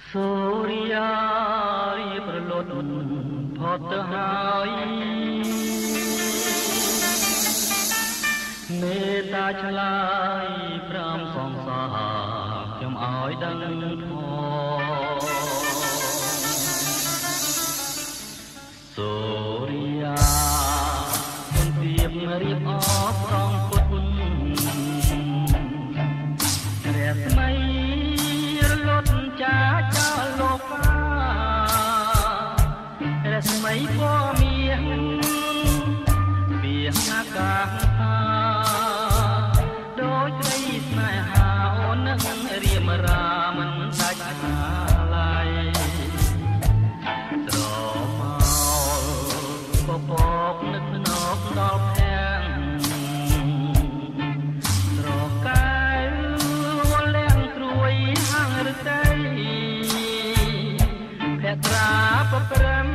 សូរិយារីប្រលត់ផុតទៅហើយមេត្តាឆ្លើយប្រាំសងសាខ្ញុំឲ្យដឹងផងសូរិយាគុណទៀបរៀបអបត្រង់ពុទ្ធរស្មីរលត់ចាចោលលោករស្មីពណ៌មាសពីអាកាសដូចស្រីស្នេហាអូននឹងរៀមរាមិនដាច់ហាឡាយស្រមោលបបកនឹកណប់ដល់ផ្ទាំងស្រកាយវលាំងត្រួយហាងរតីភក្រាបព្រំ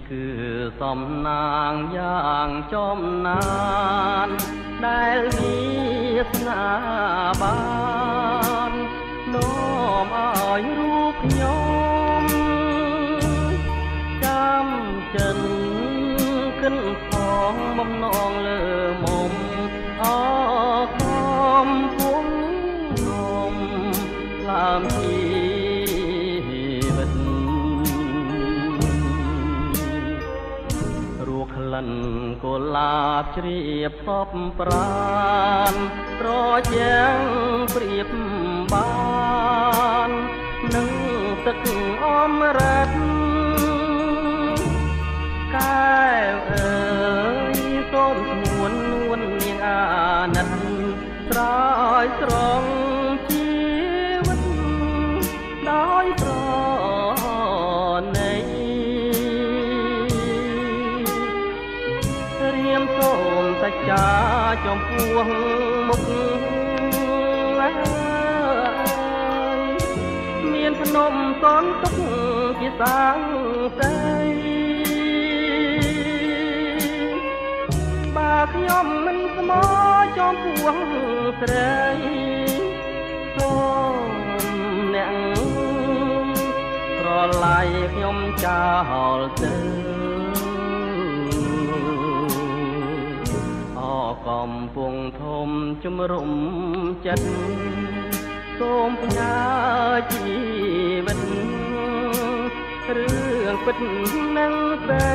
គឺសំណាងយ៉ាងចំណានដែលមានស្នាបាននាំឲ្យរូបខ្ញុំចាំចិនកិនផងបំណងលើមុំអខំពុំនំឡាមជីវិតរួក្លិនកុលាបជ្រាបសពប្រានប្រយ៉ាងព្រៀបបាននឹងទឹកអមរិតកែវអើយសូមស្មួននួននាងអាណិតស្រោចស្រង់ជីវិតដោយប្រណីរៀមសូមសច្ចាចំពោះមុខមានភ្នំសនទុកជាសាងសីបើខ្ញុំមិនស្មោចំពោះស្រីសូមអ្នកប្រឡាយខ្ញុំចោលទៅកំពុងធំជំរុំចិត្តសូមផ្ញើជីវិតរឿងពិតនឹងទៅ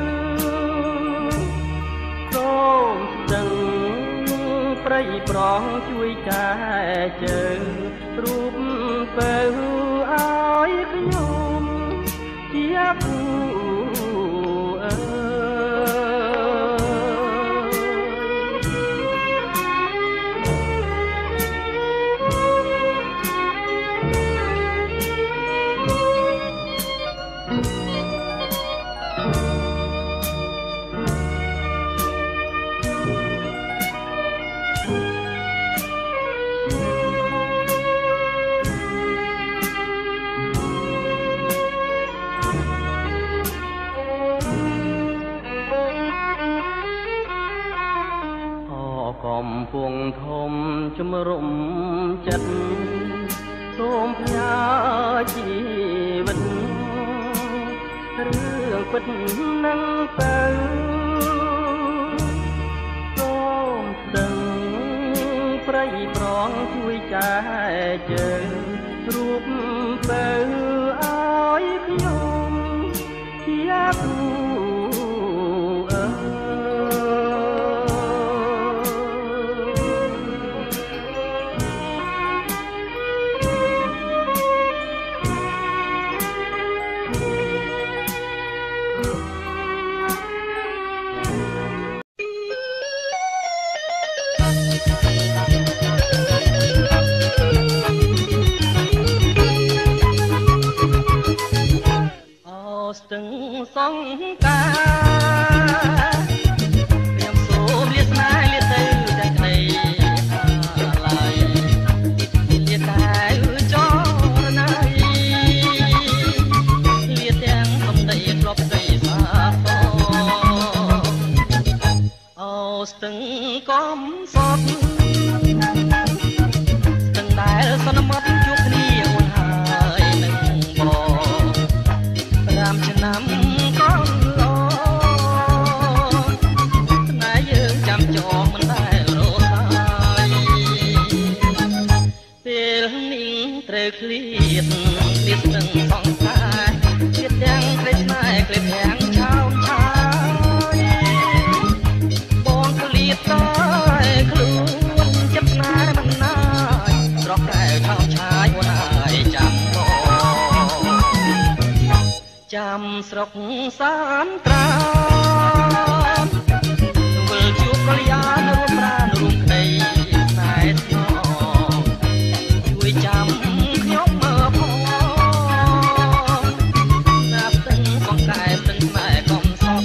សូមស្ទឹងព្រៃប្រងជួយចែជើងរូបទៅឲ្យខ្ញុំជាគូកំពុងធំជំរុំចិត្តសូមផ្ញើជីវិតរឿងពិតនឹងទៅសូមស្ទឹងព្រៃប្រងជួយចែជើងរូបទៅឲ្យខ្ញុំជាគូស្ទឹងសង្ការខ្ញុំសូមលាស្នេហ៍លាទៅតែក្តីអាឡ័យលាតែចរណៃលាទាំងសំដីក្របស្ដីសាសអូស្ទឹងកំសត់ស្ទឹងដែលសន្មត់ជួបគ្នាអូនហើយនឹងបងឆ្នាំកូនឡស្នេហ៍យើងចាំចងមិនដែលរសាយពេលនេះត្រូវឃ្លាតស្ទឹងសង្សារជាតិទាំងក្រីស្នេហ៍ក្លេបទាំងឆោមឆាយបងឃ្លាតតែខ្លួនចិត្តស្នេហ៍មិនណាយស្រស់កែវឆោមឆាយអូនហើយចាំចាំស្រុកសានត្រានវិលជួបកល្យានរួមប្រានរួមក្តីខ្សែស្នងជួយចាំខ្ញុំមើលផងណាស្ទឹងសង្កែស្ទឹងស្នេហ៍កំសត់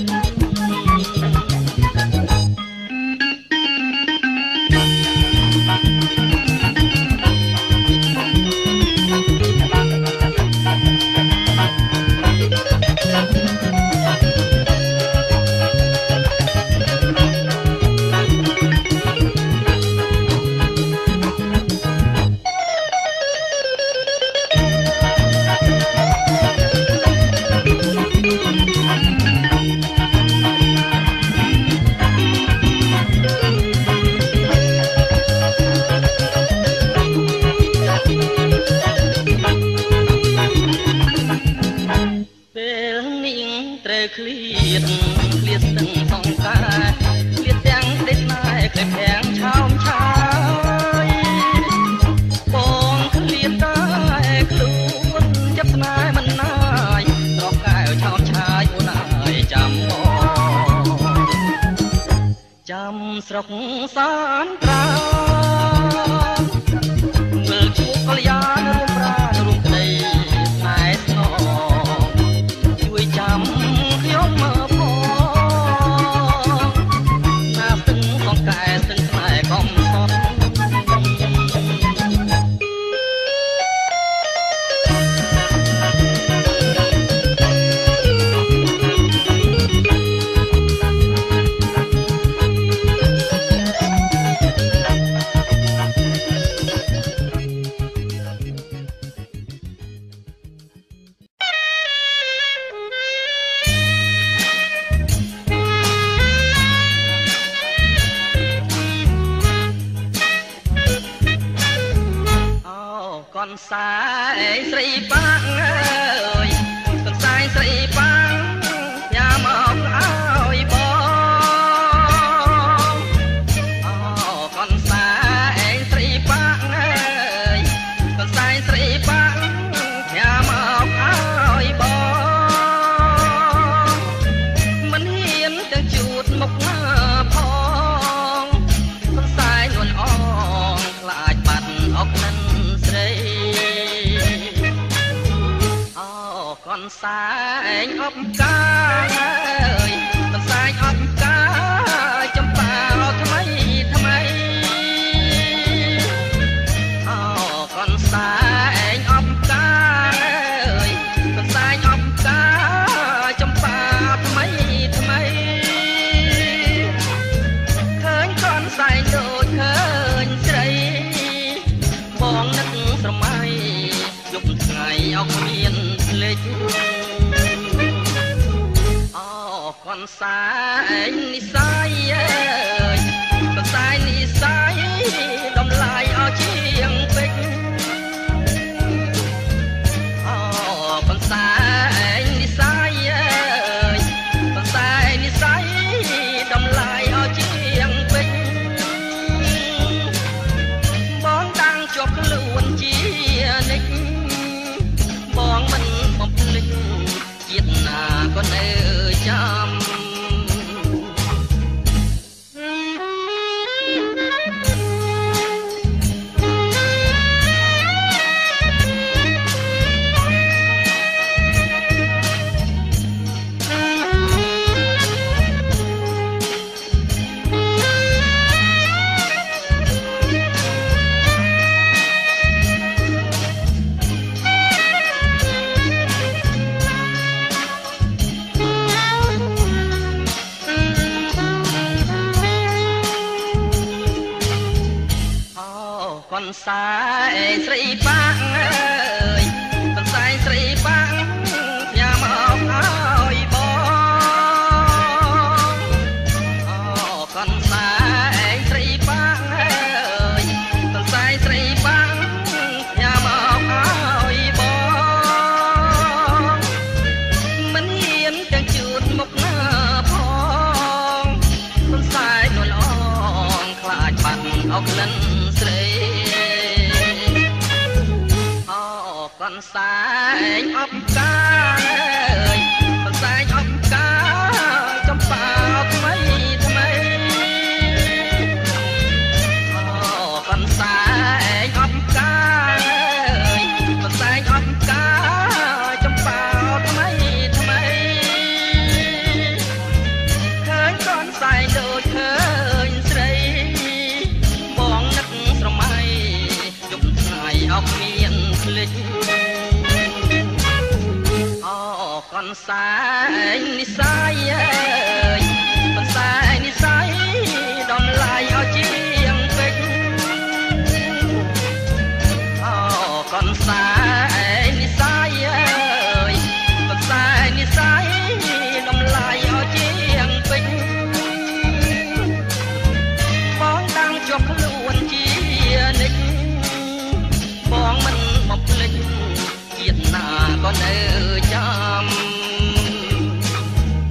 ត្រូវឃ្លាតស្ទឹងសងការឃ្លាតទាំងដេកណែក្លែងទាំងឆោមឆាយបងឃ្លាតតែខ្លួនចាប់ស្នេហ៍មិនណាយត្រកកែវឆោមឆាយអូនអើយចាំបងចាំស្រុកសានត្រាវិលជួបកល្យានរួមប្រាណរួមក្តីស្នេហ៍ស្នងជួយចាំខ្ញុំមកផងណាស្ទឹងសងកែស្ទឹងស្នេហ៍កំសត់សាយស្រីប៉ាំងអើយកនសាយស្រីប៉ាំងញ៉ាំមកឲ្យបងអូកនសាយស្រីប៉ាំងអើយកនសាយស្រីប៉ាំងញ៉ាំមកឲ្យបងមិនហ៊ានទៅជួតមុខផងកនសាយនួនអងខ្លាចបាត់អុកនឹងស្រីកនសាយអបកាអើយកនសាយអបកាចំប៉ាថ្មីថ្មីអូកនសាយអបកាអើយកនសាយអបកាចំប៉ាថ្មីថ្មីឃើញកនសាយដូចឃើញស្រីបងនឹកស្រមៃយប់ថ្ងៃអោកមានភ្លេចអូកនសាយនិស័យអើយកនសាយនិស័យដំឡាយឲ្យជាងពេជ្រអូកនសាយនិស័យអើយកនសាយនិស័យដំឡាយឲ្យជាងពេជ្របងតាំងជាប់ខ្លួនជានិច្ចបងមិនបំភ្លេចជាតិណាក៏នៅចាំកនសាយស្រីប៉ាំងអើយកនសាយស្រីប៉ាំងញ៉ាំមកឲ្យបងអូកនសាយស្រីប៉ាំងអើយកនសាយស្រីប៉ាំងញ៉ាំមកឲ្យបងមិនហ៊ានទាំងជួតមុខណាផងកនសាយនួនអងខ្លាចបាត់អុកលិនស្រីកនសាយអបកាអើយកនសាយអបកាចំប៉ាថ្មីថ្មីអូកនសាយអបកាអើយកនសាយអបកាចំប៉ាថ្មីថ្មីឃើញកនសាយដូចឃើញស្រីបងនឹកស្រមៃយប់ថ្ងៃអុកមានភ្លេចកនសាយនិស័យអើយកនសាយនិស័យដំឡាយឲ្យជាងពេជ្រអូកនសាយនិស័យអើយកនសាយនិស័យដំឡាយឲ្យជាងពេជ្របងតាំងជាប់ខ្លួនជានិច្ចបងមិនមកភ្លេចជាតិណាក៏នៅចាំ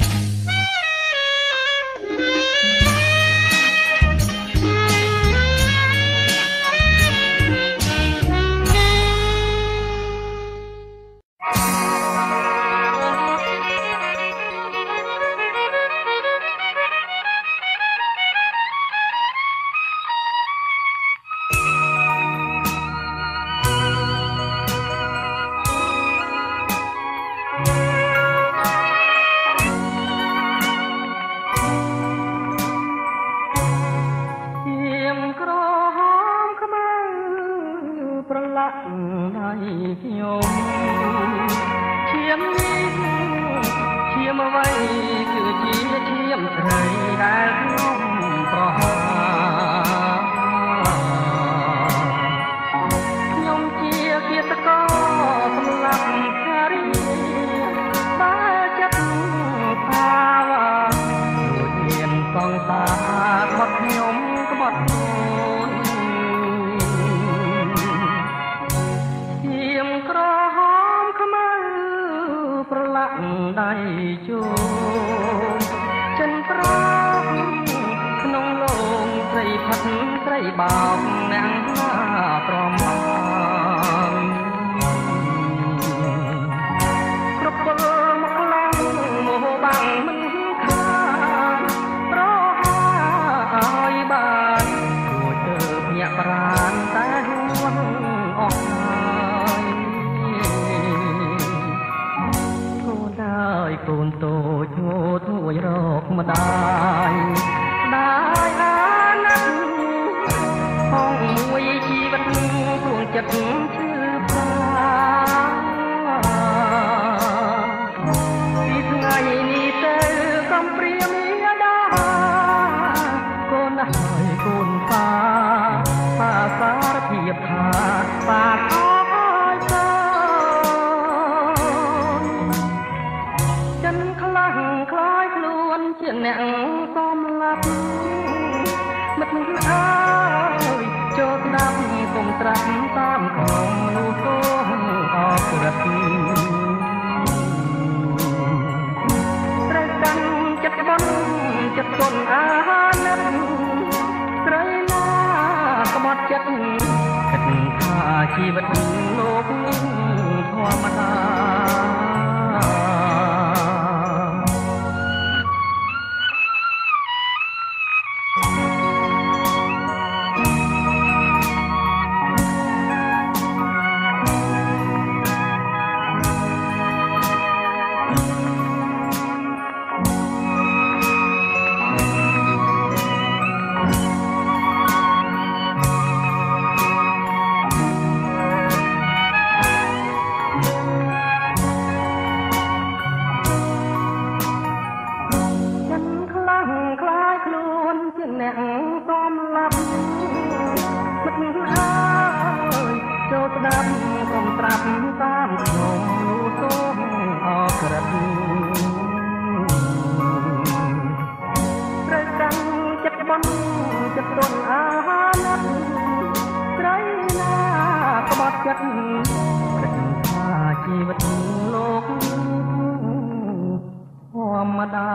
បោកអ្នកណាព្រមបានគ្រប់ពលមកខ្លាំងមោះបាំងមិនខានប្រហើយបានគួរទៅញាក់ប្រានតែហួនអស់ហើយកូនហើយកូនតូចងូតមួយរកម្ដាយได้អាណិតហងមួយជីវិតគួងចិត្តឈឺផ្សាពីថ្ងៃនេះទៅកំព្រាមីដាកូនហើយកូនប៉ាសារភាពថាប៉ាអើយសូនចិនខ្លាំងខ្លាយខ្លួនជាអ្នកសំឡាប់មិត្តអើយចូលស្ដាប់កុំត្រាស់តាមក្នុងនោះកូនអរគុណត្រូវកាន់ចិត្តបន់ចិត្តគុណអាណិតស្រីណាក្បត់ចិត្តគិតថាជីវិតលោកធម្មតាអ្នកសំឡាប់មិត្តអើយចូលស្ដាប់កុំត្រាប់តាមក្នុងនោះសូមអរក្រឹតត្រូវកាន់ចិត្តបន់ចិត្តទន់អាណិតស្រីណាក្បត់ចិត្តគិតថាជីវិតលោកធម្មតា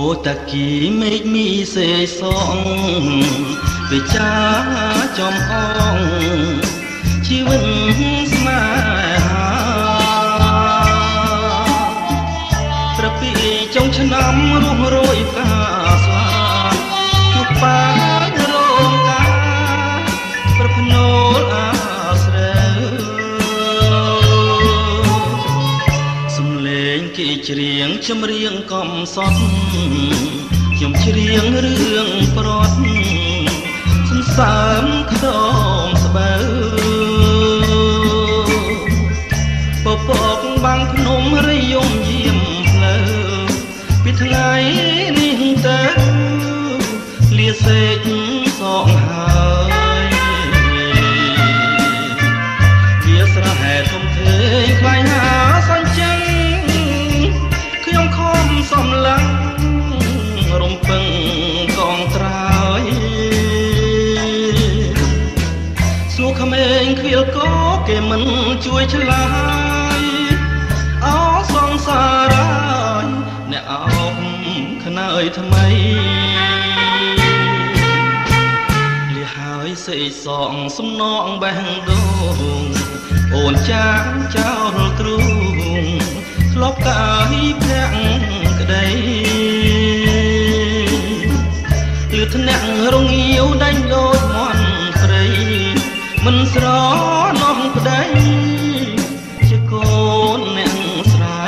តាគីមេឃមីសេសងវិចាចំអងជីវិតស្នេហាប្រពីចុងឆ្នាំរស់រយកាស្លាជួបបារងការប្រភ្នូលអាស្រ័យសំឡេងគេច្រៀងចម្រៀងកំសត់ខ្ញុំច្រៀងរឿងប្រត់សន្សើមខ្ទមស្បូវពពកបាំងភ្នំរយំយាមផ្លូវពីថ្ងៃនេះទៅលាសេកសងហើយវាស្រែធំធេងខ្លាយហាសាញ់ចឹងខ្ញុំខំសំឡឹងរំពឹងកងត្រើយសួរក្មេងខ្វៀលកោគេមិនជួយឆ្លើយអោសងសារ៉ាយអ្នកអោបខ្នើយថ្មីលះហើយសេកសងសំណងបេះដូងអូនចាងចោលទ្រូងធ្លាប់កាយភ័ក្រក្តីលឺថ្នាក់រងាវដាច់ដូចមន់ព្រៃមិនស្រណោះប្តីជាកូនអ្នកស្រា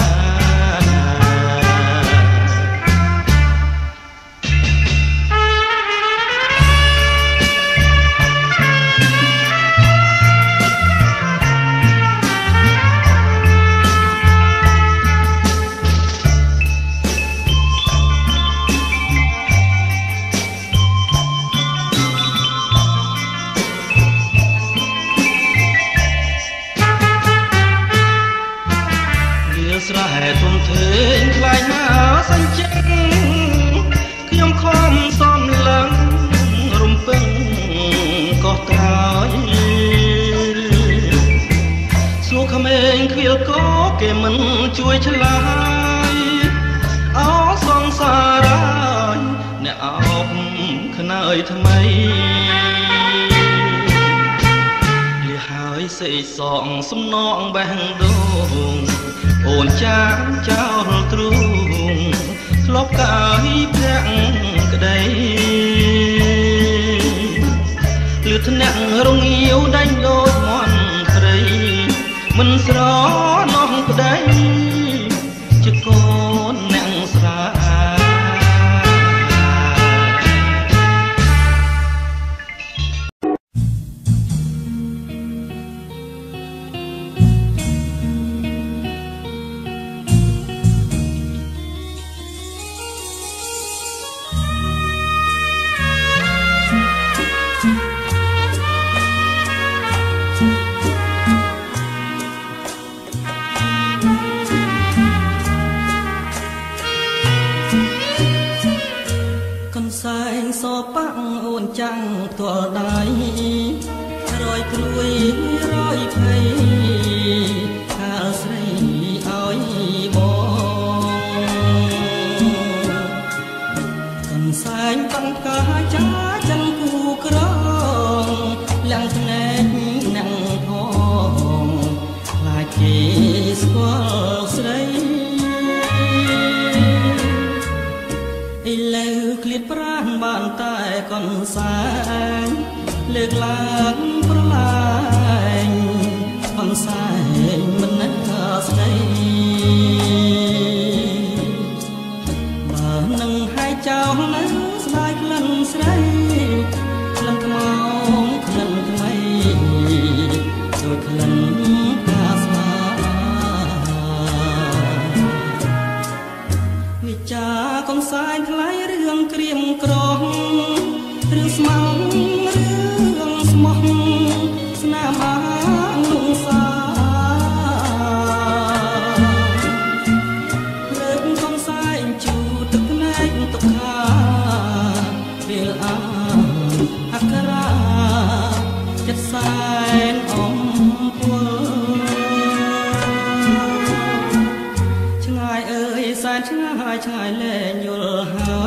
ស្រែធំធេងខ្លាយហាសាញ់ចឹងខ្ញុំខំសំឡឹងរំពឹងកោះត្រើយសួរក្មេងខ្វៀលកោគេមិនជួយឆ្លើយអោសងសារ៉ាយអ្នកអោបខ្នើយថ្មីលះហើយសេកសងសំណងបេះដូងអូនចាងចោលទ្រូងធ្លាប់កាយភ័ក្រក្តីលឺថ្នាក់រងាវដាច់ដូចមន់ព្រៃមិនស្រណោះប្តីជាកូនអ្នកស្រាសែងសប៉ាំងអូនចាំងផ្ទាល់ដៃរយព្រួយរយភ័យខាលស្រីឲ្យបងកន្សែងតាំងផ្កាចាចិនគូក្រងលាំងភ្នែកនឹងផងខ្លាចគេស្គាល់ស្រីឥឡូវឃ្លាតប្រាណបានតែកន្សែងលើកឡើងប្រឡាញកន្សែងមិននឹកស្ដីបើនឹងហើយចោលនៅស្ដាយក្លិនស្រីក្លិនថ្មងក្លិនថ្មីដូចក្លិនកាស្មាវិចាកន្សែងថ្លៃរឿងក្រៀមក្រងរឿងស្មោះរឿងស្មោះស្នាមអាងលងសាលើកកន្សែងជូរទឹកភ្នែកទុកខាពេលអាអក្ខរាចិត្តសែនអំពុលឆ្ងាយអើយសែនឆ្ងាយឆ្ងាយលែងយល់ហើយ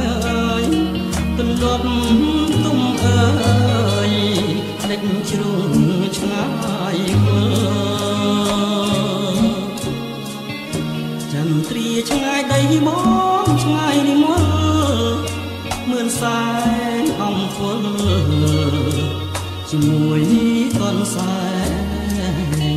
សែងអំពុលជាមួយកូនសែង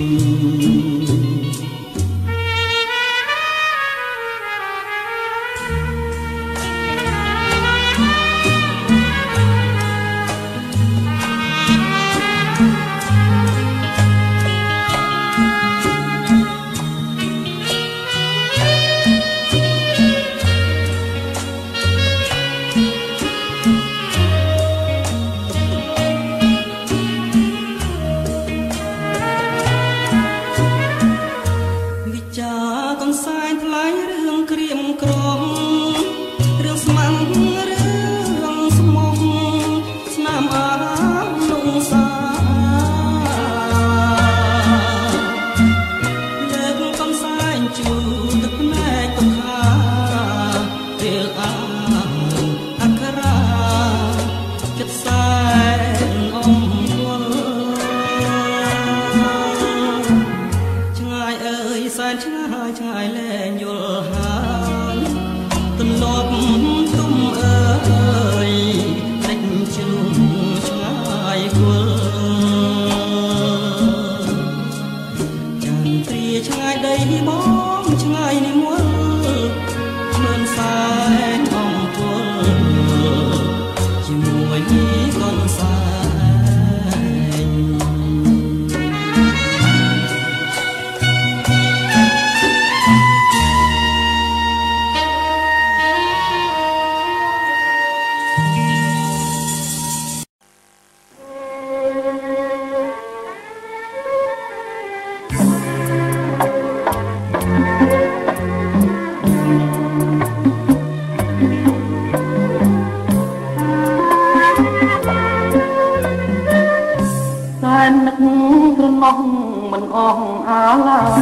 មិនអស់អាឡាយ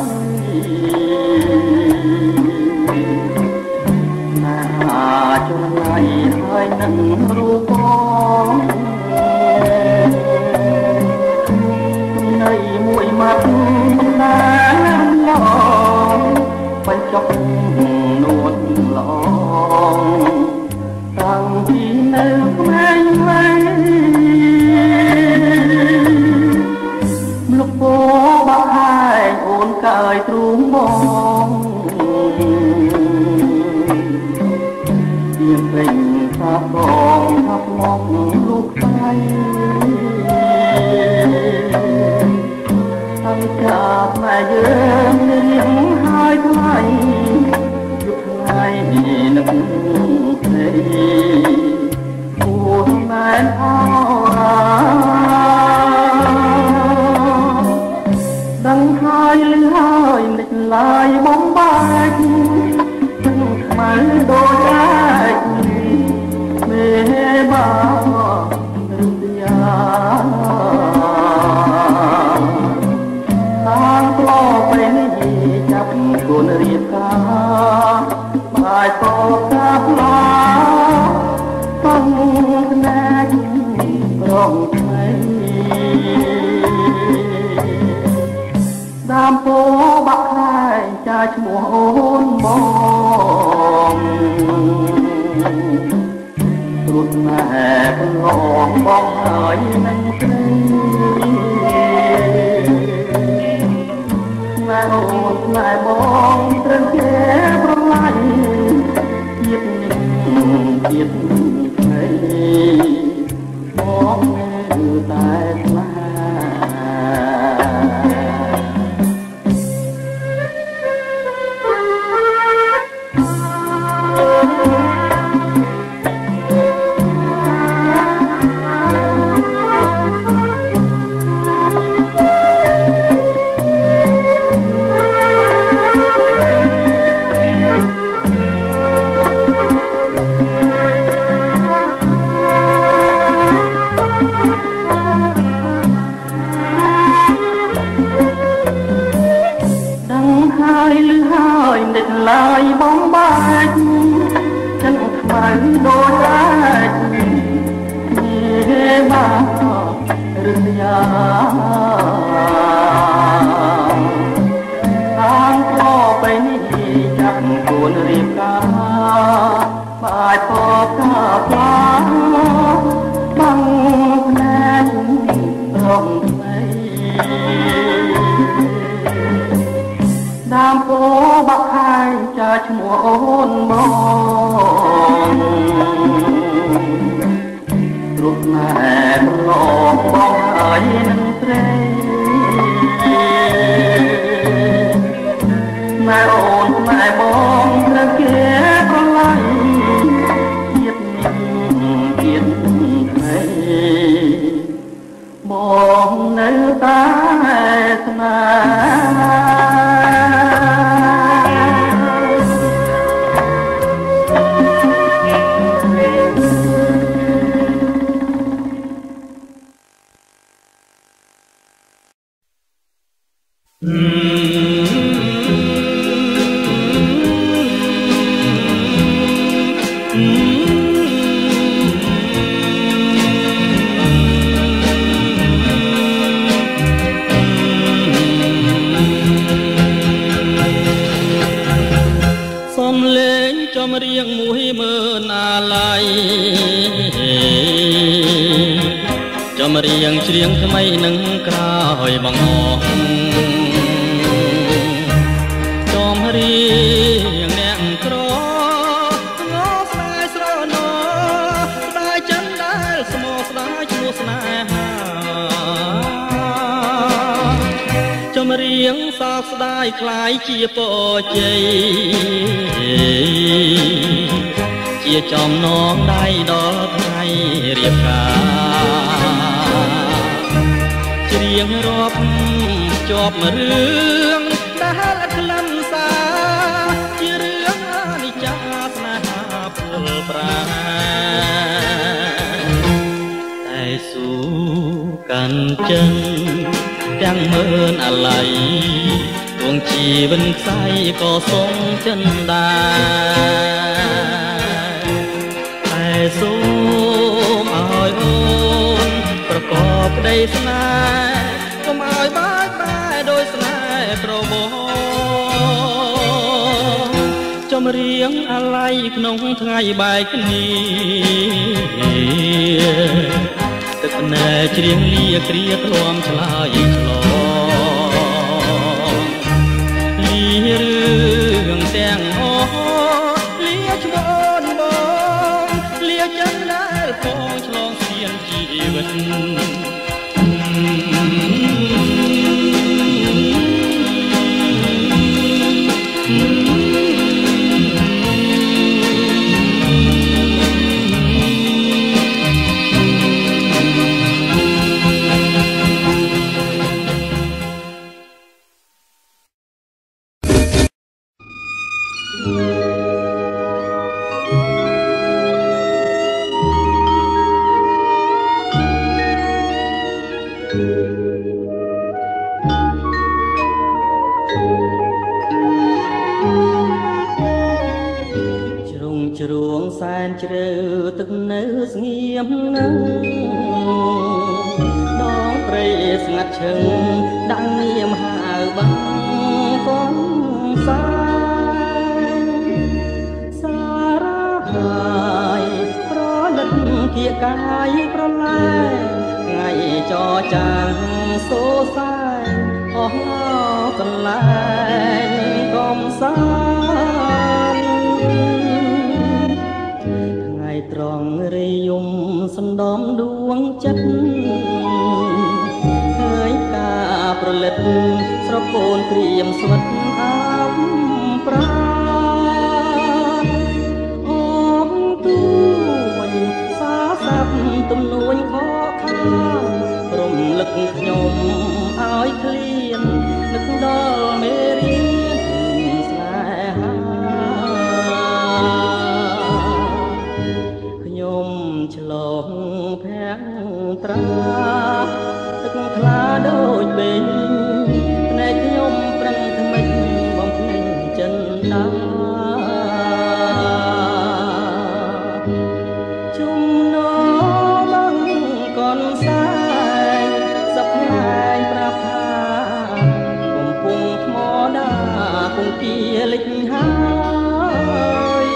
ណាចំណាយហើយនឹងរូបបងនៃមួយមាត់មិនដាឡងបញ្ចុកនួនឡងតាំងពីនៅក្មេងវ័យលោកពោបាក់ហើយអូនកើយទ្រូងបងយើងពេញថាបងថាមកលោកស្រីហើយកាបតែយើងរៀងហើយថ្លៃយុគថ្ងៃនឹកស្រីអូនមែនអរាដឹងហើយលឺហើយនឹកឡាយបំបែកទាំងខ្មៅដូចអាចមេបារំយាតាំងផ្លោពេលនេះចាប់គូនរៀបការបាយតកាផ្លាតាំងស្នេហ៍ប្រងថ្មីដើមពោបាក់ហើយចាឈ្មោះអូនបងរួចម៉ែកន្លងបងហើយនឹងស្រីម៉ែអូនម៉ែបងត្រឹមគេប្រឡាយជាតិនេះជាតិថ្មីមកនៅតែស្លាឡាយបំបាច់ចឹងខ្មៅដូចអាចនេះបារំយាតាំងផ្លោពេលនេះចាប់គួនរៀបការបាយពកកាផ្លាអូនមករូបណែប្រឡងបងហើយនឹងព្រៃម៉ែអូនម៉ែបងត្រូវគេប្រឡាយជាតិនេះជាតិថ្មីបងនៅតែស្នេរៀងមួយមើលអាឡ័យចំរៀងច្រៀងថ្មីនឹងក្រោយបងអស់ចំរៀងអ្នកក្រងស្នេហ៍ស្រណោស្ដាយចិនដែលស្មោស្ដាយឈ្មោះស្នេហាចំរៀងសោកស្ដាយคล้ายជាពរជ័យជាចំណងដៃដល់ថ្ងៃរៀបការច្រៀងរាប់ជាប់រឿងដែលខ្លឹមសារជារឿងអនិច្ចាស្នេហាពលប្រាតែស៊ូកាន់ចិនទាំងមើលអាឡ័យដួងជីវិតខ្សែក៏សុំចិនដែរតែសូមឲ្យអូនប្រកបក្តីស្នេហ៍កុំឲ្យបាច់បែកដោយស្នេហ៍ប្របងចំរៀងអាឡ័យក្នុងថ្ងៃបែកគ្នាទឹកភ្នែកច្រៀងលាគ្រាធ្លាំឆ្លើយឆ្លងលារឿងទាំងអស់លាឈ្មោះបងលាចិនដែលផងឆ្លងស្ពានជីវិតជ្រួងសែនជ្រៅទឹកនៅស្ងៀមនឹងដងព្រៃស្ងាត់ឈឹងដាក់ងៀមហៅបានកូនសាយសារ៉ាហើយប្រលិតគៀកាយប្រលែថ្ងៃចរចាងសូសាយអស់កន្លែងកំសាត្រង់រីយំសណ្ដំដួងចិត្តឃើញការប្រលិតស្រពូនព្រាមស្វិតអាប់ប្រាអូនទួយសាសាប់ទំនួញខកខានរំលឹកខ្ញុំឲ្យឃ្លាននឹកដល់មេរៀនស្នេហាឆ្លងភាំងត្រាទឹកថ្លាដូចបេងភ្នែកខ្ញុំប្រឹងថ្មិចបំភ្លេចចិនដាជុំនោឡើងកនសែងសប្ងាយប្រាប់ថាកំពុងថ្មដាគង្គាលិចហើយ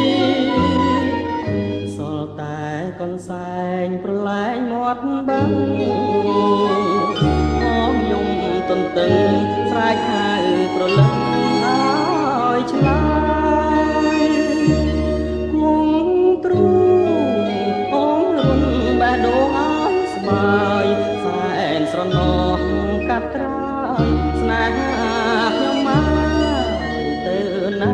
សល់តែកនសែងប្រឡែងមាត់បាំងអមយំទន្ទឹងស្រែកហៅប្រលឹងឲ្យឆ្លើយណោះកាត់ត្រើយស្នេហាខ្ញុំមកទៅណា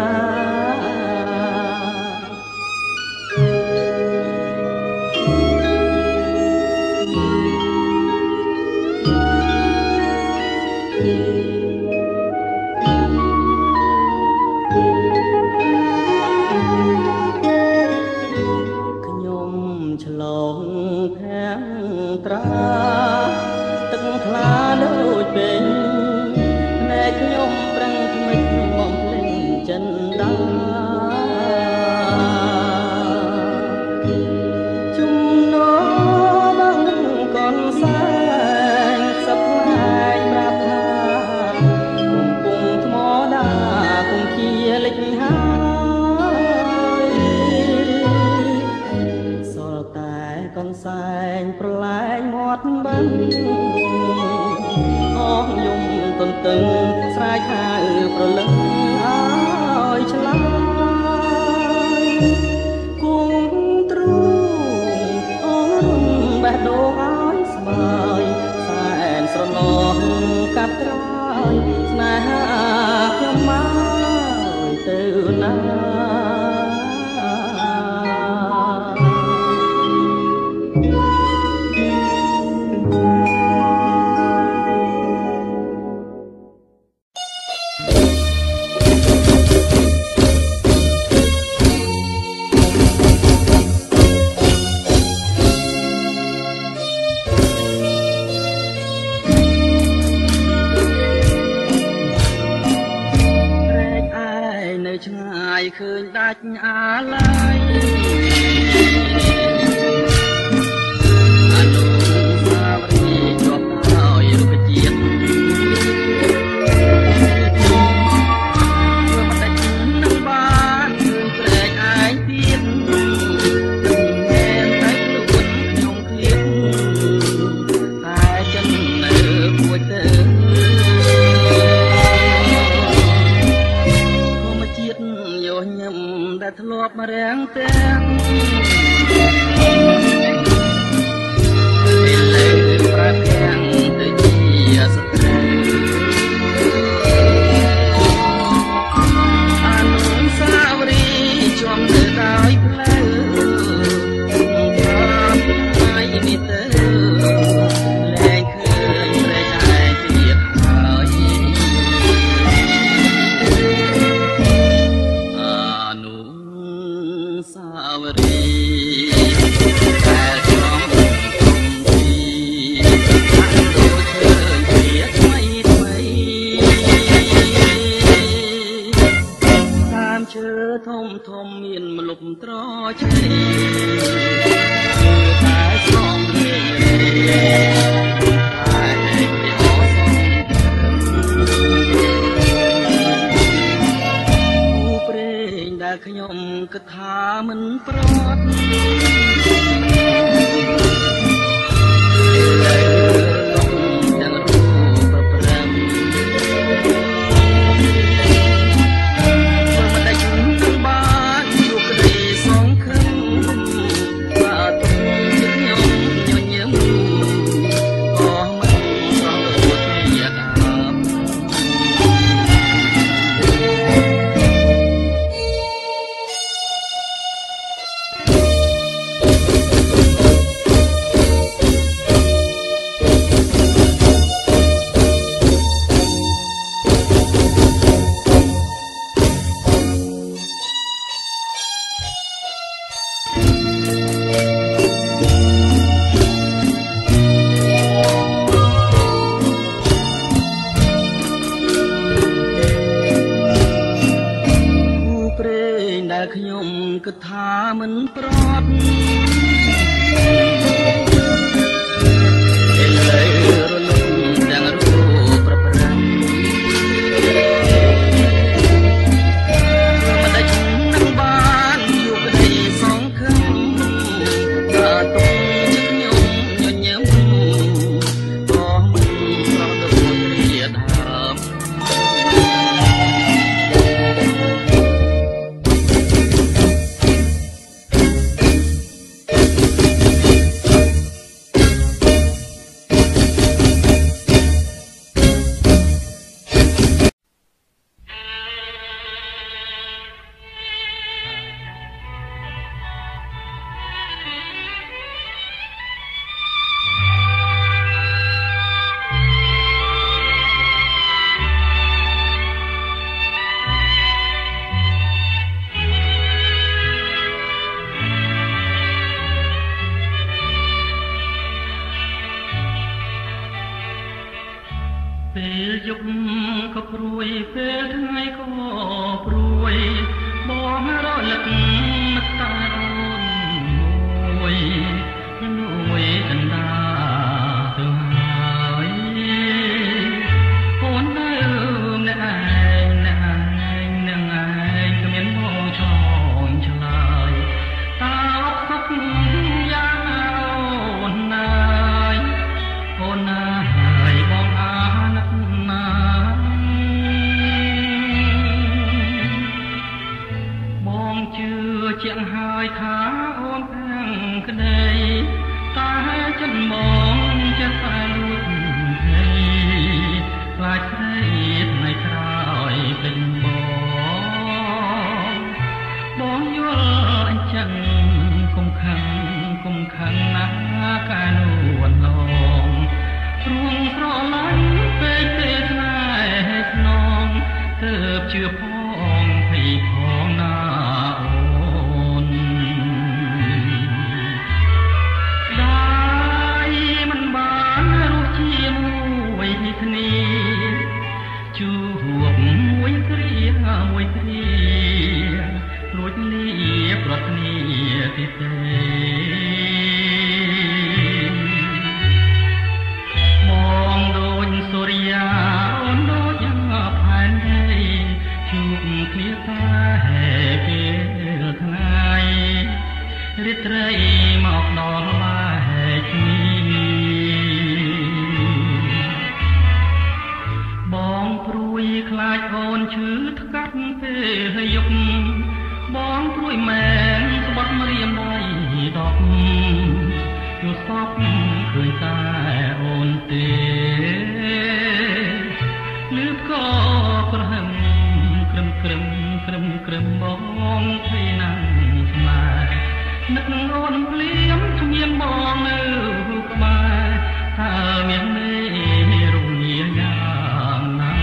ឆ្លងខាងត្រាទឹកថ្លាដូចពេញភ្នែកខ្ញុំប្រឹងថ្មិចមកភ្លេងចិនដាជំនោបងកូនសែងសប្លាយប្រាប់ថាកំពុងថ្មដាគង់ជាលិចហាកូនសែងប្រឡែងមាត់បិទអស់យំទន្ទឹងស្រែកហៅប្រលឹងឲ្យឆ្លើយគង់ទ្រូងអូនបេះដូងឲ្យស្បើយសែនស្រណោះកាត់ត្រើយស្នេហាខ្ញុំមកទៅណាឆ្ងាយឃើញដាច់អាឡ័យអនុស្សាវរីយ៍ជាប់ដោយរុក្ខជាតិធ្វើមិនដាច់នឹងបានឃើញព្រែកឯងទៀតមែនតែខ្លួនខ្ញុំឃ្លៀតតែចិននៅពួចទៅញឹមដែលធ្លាប់មករាំងទាំងពេលលើប្រែទាំងទៅជាសត្រូវអនុស្សាវរីយ៍ជាប់ទៅដោយផ្លូវតាមថ្ងៃនេះទៅលែងឃើញព្រែកឯងទៀតហើយសាវរីតែចំទីឃើញជាថ្មីថ្មីតាមឈើធំធំមានម្លប់ត្រឆេតែស្ងរៀងតែពីអស់ព្រេងដែលខ្ញុំគិតថាមិនប្រត់លើលំទាំងរូបប្រព្រឹត្តមិនដាច់នឹងបានជួបក្តីសង្ឃឹមថាទុកខ្ញុំញញឹមក៏មិនស្រស់ទៅជាដើមខ្ញុំគិតថាមិនប្រត់ពេលលើរលំទាំងរូបប្រព្រឹត្តមិនដាច់នឹងបានជួបក្តីសង្ឃឹមថាទុកខ្ញុំញញឹមក៏មិនស្រស់ទៅជាដើមព្រួយពេលថ្ងៃក៏ព្រួយបងរលឹកនឹកតាអូនមួយនួយកណ្ដាទៅហើយអូននៅម្នាក់ឯងម្នាក់ឯងនឹងឯងគ្មានមកឆ្លងឆ្លើយតើអត់សុខយ៉ាងណាអូនណាយអូនណាយបងអានឹកណាបងជឿជាងហើយថាអូនខាងក្តីតែចិនមកចិនតែលួចให้ខ្លាចស្រីថ្ងៃក្រោយពេញបងយល់អញ្ចឹងគុំខឹងណាស់កាលនួនឡងព្រួងស្រឡាញ់ពេកទេស្នេហ៍ស្នងទើបជឿផងភ័យផងណាអូនដែរមិនបានរស់ជាមួយគ្នាជួបមួយគ្រារួចលៀបរត់គ្នាទីទេបងដូចសូរិយាអូនដូចយ៉ាងផែនដីជួបគ្នាតែពេលថ្ងៃរាត្រីមកដល់បែកគ្នាបងព្រួយខ្លាចអូនឈឺថ្កាត់ពេលយប់បងព្រួយមែនស្បត់រៀមដៃដប់យល់សពឃើញតែអូនទេលឺក៏ប្រហឹមក្រឹមបងភ័យណាស់ស្មានឹកនឹងអូនភ្លៀមគ្មានបងនៅក្បែរតើមានមេរងាយ៉ាងណា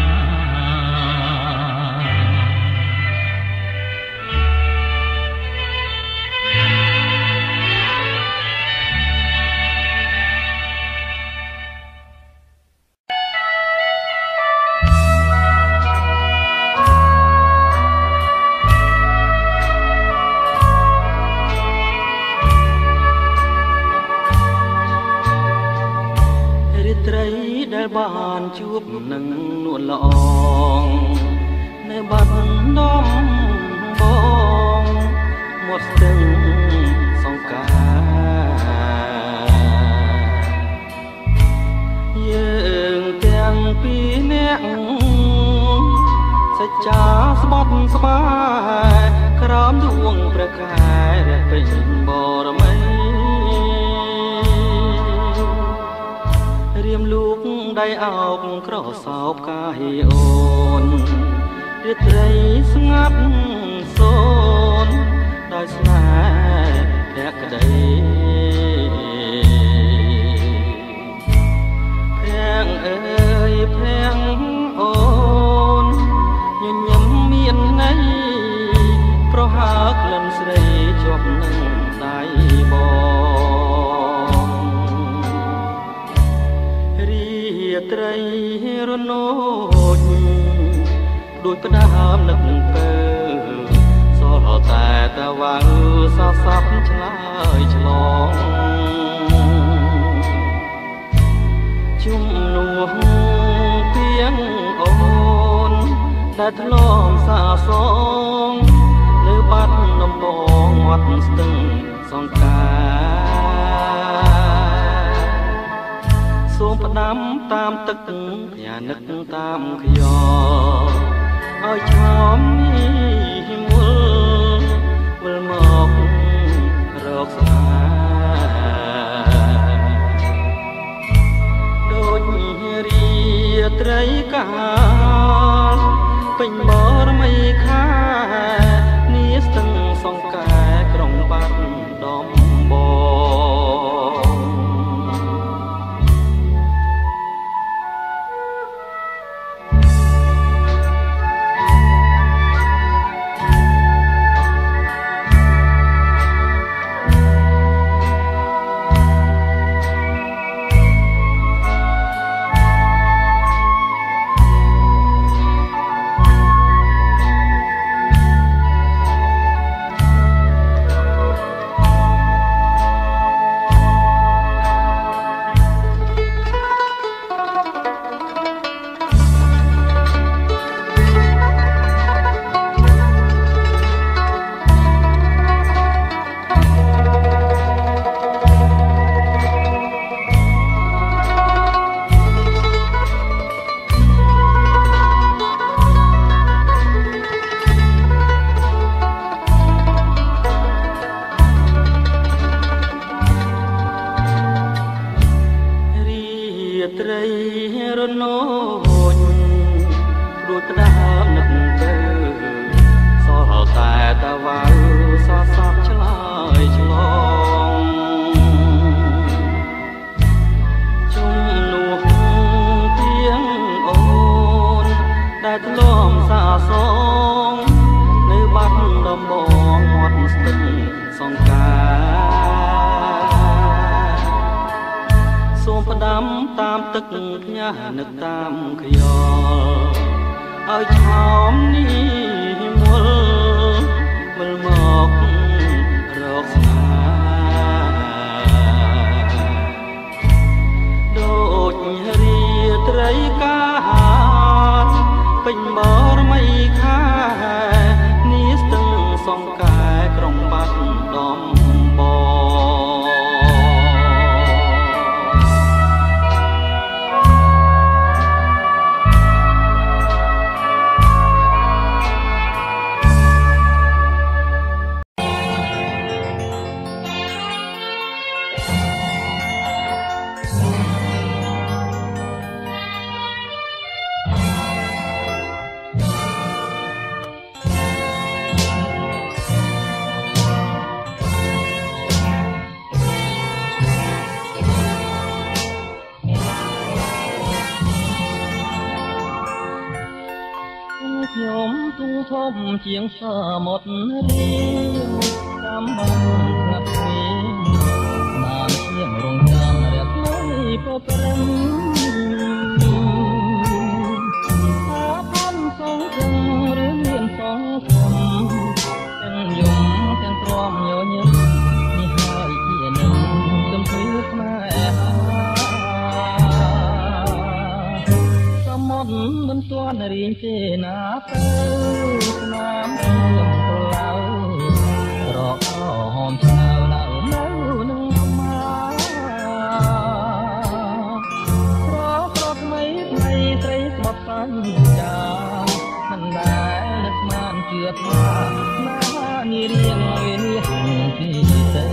ដែលបានជួបនឹងនួនល្អងនៅបាត់ដុំបងមាត់ស្ទឹងសង្ការយើងទាំងពីរនាក់សច្ចាស្បត់ស្បាយក្រោមដួងព្រះខែរះពេញបរមីរៀមលូកដៃអោបក្រសោបកាយអូនរាត្រីស្ងាត់សូនដោយស្នេហ៍ភក្តីភាំងអើយភាំងអូនញញឹមមានន័យប្រហើក្លិនស្រីជាប់នឹងដៃបងរាត្រីរនោចដូចផ្ដើមនឹកពើសល់តែតវ៉ាវសោកសោកឆ្លើយឆ្លងជុំនោះទៀងអូនដែលធ្លាប់សាសងលើបាត់ដំបងមាត់ស្ទឹងសង្ការសូមផ្ដាំតាមទឹកយ៉ានឹកតាមខ្យល់ឲ្យឆោមនេះមុលវិលមករកស្នេហ៍ដូចរាត្រីកាលពេញបរមីខានេះស្ទឹងសង្កែក្រុងបាត់ដំបងចាំតាមទឹកផ្ញើនឹកតាមខ្យល់ឲ្យឆោមនេះមុលវិលមករកស្នេហ៍ដូចរាត្រីកាពេញបរមីខែនេះស្ទឹងសងកែក្រុងបាត់ដំបងខ្ញុំទូធំជាងសមុទ្ររាវតាមបានស្ងាត់ស្ងាត់បានជារងចាំរះថ្លៃប្រព្រឹត្តថាផាន់សងគំឬមានសងគំទាំងយំទាំងទ្រាំញញឹមនេះហើយជានឹងទំភ្លឺស្នេហាសមុទ្រមិនទាន់រៀងទេណាទៅស្នាមខ្ញុំប្រឡៅរកហមឆ្នើនៅនឹងមកប្រថ្មីថ្មីស្រីស្បត់សាញ់ចាមិនដែលនឹកស្មានជឿថាណានារៀងនេះពីទេ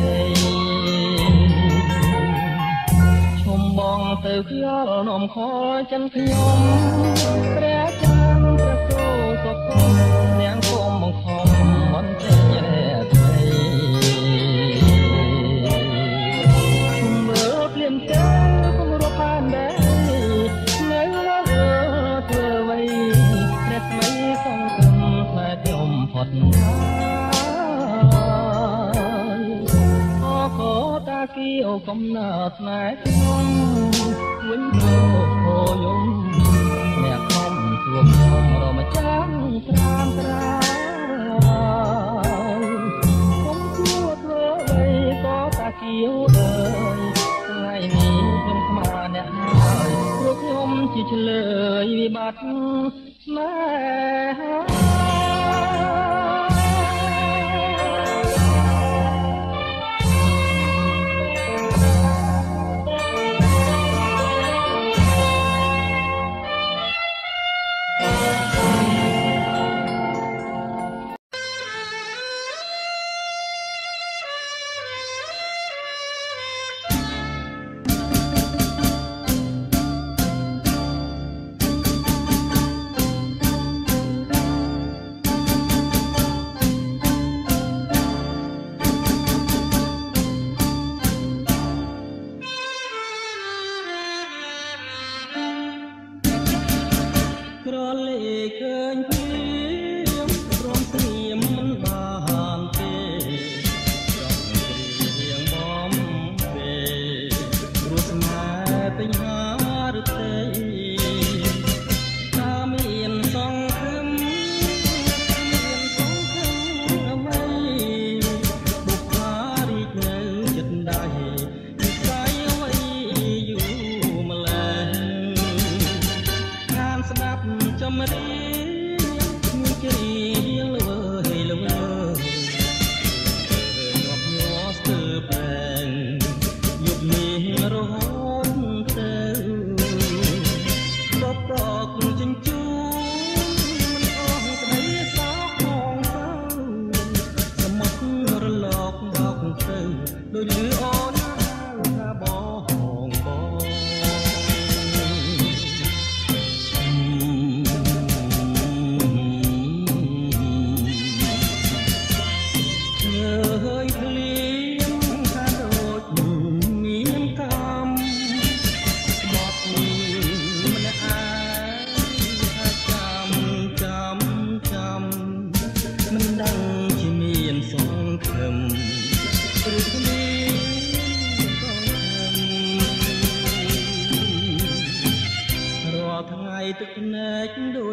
ឈុំបងទៅខ្យល់នំខចិនខ្ញុំព្រះចានព្រះគោសុខទាំងគុំបង្ខំមិនចេញរែថ្មីឈុំមើលភ្លាមទៅគំរត់បានដែរនៅលើធ្វើអ្វីព្រះថ្មីសងគុំស្នេហ៍ខ្ញុំផុតខតាគីអូកំណើតស្នេហ៍ខ្ញុំវិញទៅយំអ្នកខំជួបខ្ញុំរមចាំត្រាំត្រាគុំគួរធ្វើអ្វីក៏តាគីអូអើយថ្ងៃនេះខ្ញុំខ្មាស់អ្នកហើយព្រោះខ្ញុំជាឆ្លើយវិបត្តិស្នេហាក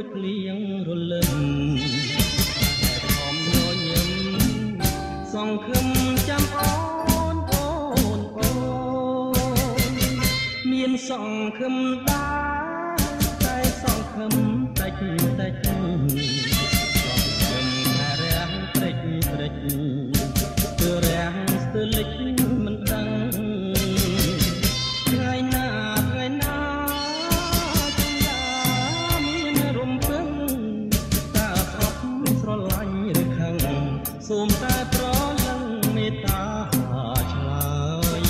ដូចភ្លៀងរលឹមតែខំញញឹមសង្ឃឹមចាំអូនមានសង្ឃឹមដែរតែសង្ឃឹមតិចតិចសង្ឃឹមថារាំងព្រិចទើរាំងស្ទើរលិចមិនដឹងថ្ងៃណាមានរំពឹងតើស្អប់ស្រឡាញ់ឬខឹងសូមតែប្រលឹងមេត្តាឆ្លើយ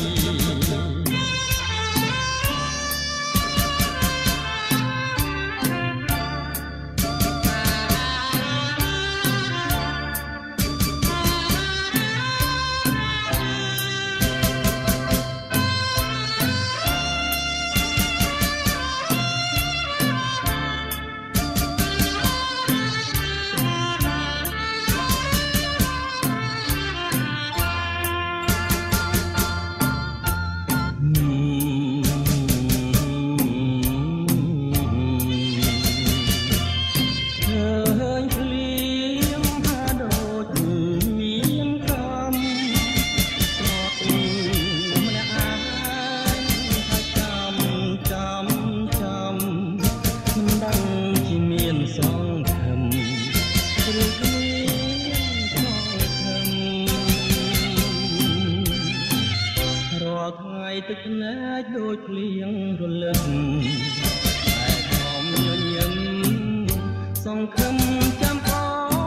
ទឹកភ្នែកដូចភ្លៀងរលឹមតែខំញញឹមសង្ឃឹមចាំអូ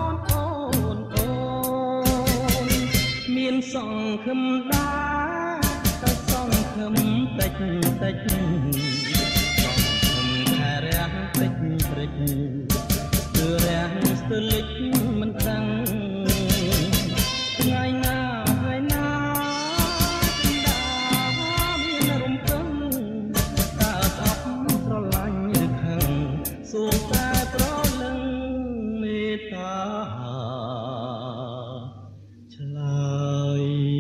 នមានសង្ឃឹមដែរតែសង្ឃឹមតិចសង្ឃឹមថារាំងតិចព្រិចគឺរាំងស្ទើរលិចមិនដឹងថ្ងៃណាសូមតែប្រលឹងមេត្តាឆ្លើយ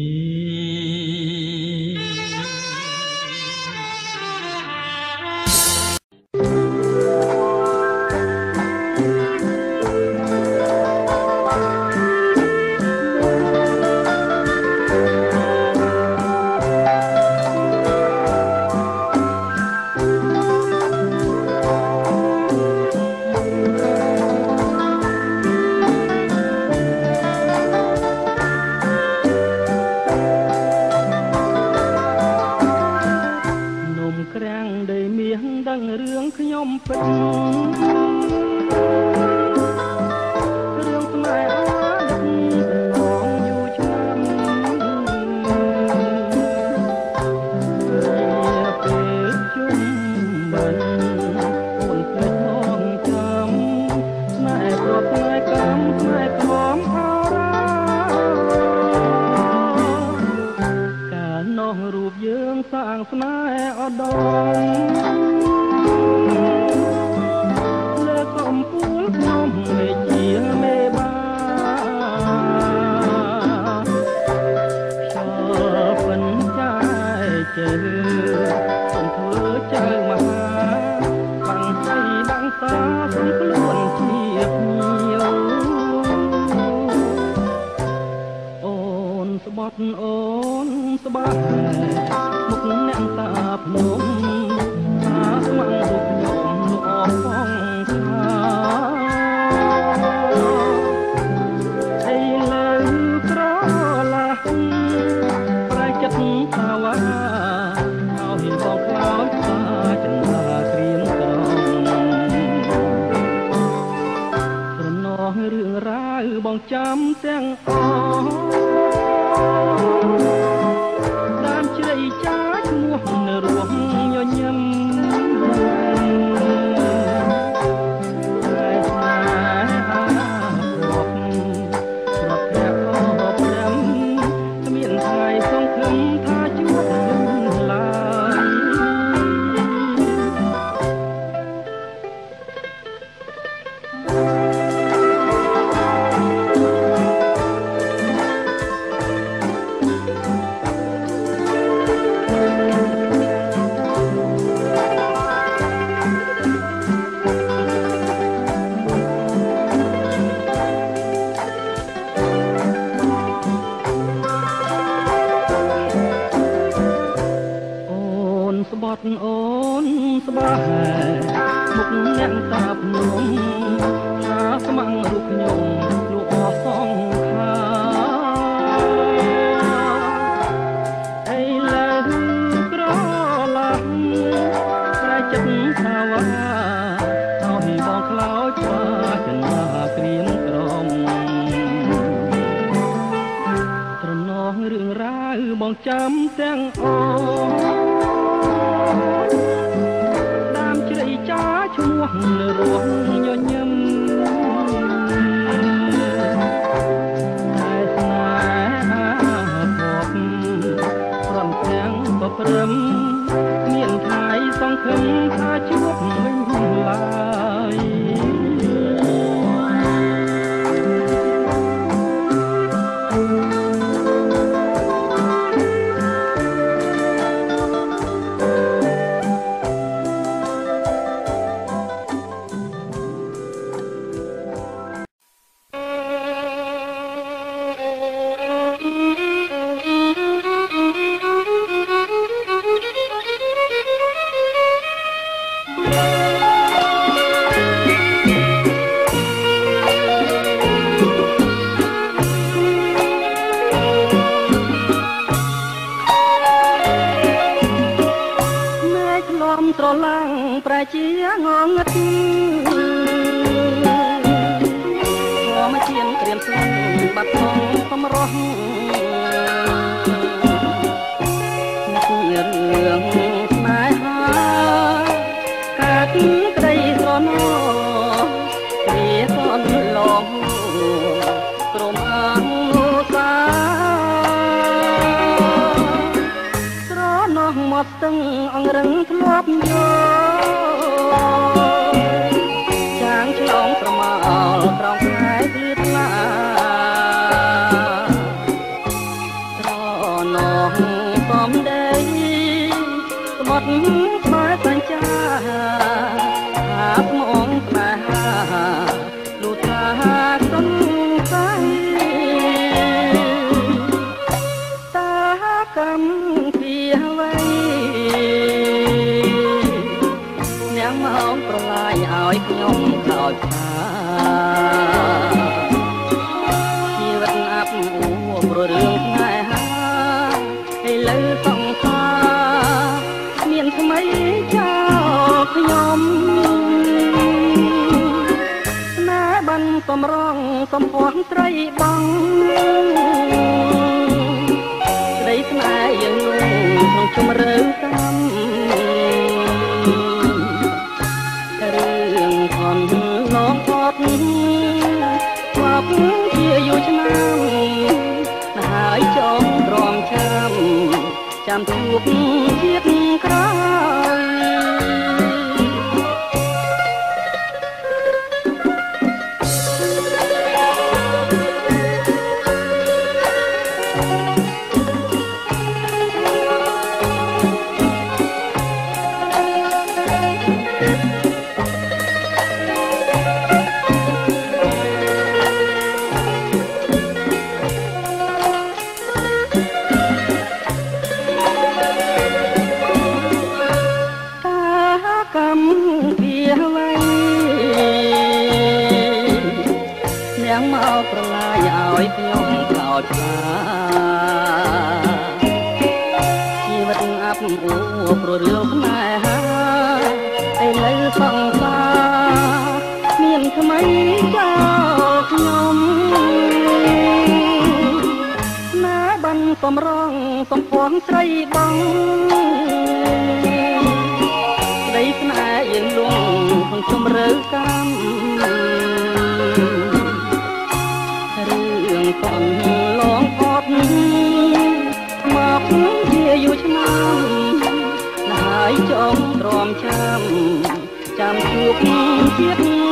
រឿងខ្ញុំពិតរឿងស្នេហ៍ដឹកដងយូរឆ្នាំពេលជុំមិនអូនភ្លេចផងចាំស្នេហ៍ប្រផ្លែកម្មស្នេហ៍ព្រមអរ៉ាកាលនោះរូបយើងសាងស្នេហ៍អដងលើកំពូលខ្ញុំមេជាមេបាចោលពិនចាយជើសូមធ្វើចៅមហាបាំងស្អីបាំងសាសូមខ្លួនជាភ្ញៀវអូនស្បត់អូនស្បាក់មុខអ្នកតាភ្នំស្មងរូបខ្ញុំល្អផងខាអីលើក្រឡាប្រែចិត្តថាវ៉ាឲ្យបងខ្លោចថាចន្ទាក្រៀមក្រំស្រណោះរឿងរ៉ាវបងចាំទាំងអស់តាមជ្រៃចាឈ្មោះនៅរស់ត់អូនស្បែមុខអ្នកតាភ្នំថាស្មងរូបខ្ញុំលោកអស់សងខាអីលើក្រឡាស់ប្រែចិត្តថាវ៉ាឲ្យបងខ្លោចបាចនាក្រៀមក្រមត្រណោះរឿងរ៉ាវបងចាំទាំងអូនដើមជ្រៃចាឈ្មោះនៅរស់ញញឹមតែស្នេហាភពព្រមទាំងក៏ព្រមមានថ្ងៃសង្ឃឹមថាជួបវិញឡើយត្រឡាំងប្រជាងងឹតធម្មជាតិក្រៀមស្លឹងបាត់ផងសម្រស់រឿងស្នេហាកាត់ក្តីស្រណោវាសន់ឡងក្រុមអាងសាស្រណោះមកស្ទឹងអង្រឹងធ្លាប់ចាងឆ្លងស្រមោលត្រង់ខែភ្លឺថ្លាត្រណោះកំដីស្បត់ស្បែកបញ្ចាអាស្មងស្នេហាលូថាសង្ស័យតាកម្មពីអ្វីអ្នកមកប្រឡាយឲ្យខ្ញុំខោចខាជីវិតអាប់អួរព្រោះរឿងស្នេហាឥឡូវសង្សារមានថ្មីចោលខ្ញុំស្នេហ៍បានសំរងសំភ័ន្តត្រីបងស្ដីស្នេហ៍យើងក្នុងជំរឿកម្មរឿងខំឡងផត់ស្បជាយូរឆ្នាំហើយចង់ទ្រាំចាំជួបជាតិក្រោយប្រឡាយឲ្យខ្ញុំខោចខ្លាជីវិតអាប់អួរព្រោះរឿងស្នេហាឥឡូវសង្សារមានថ្មីចោលខ្ញុំណាបានសំរងសំភ័ន្តស្រីបងស្ដីស្នេហ៍យើងលងក្នុងជំរឿកម្មកូនឡងផត់មកជាយូរឆ្នាំហើយចង់ទ្រាំចាំជួបជាតិ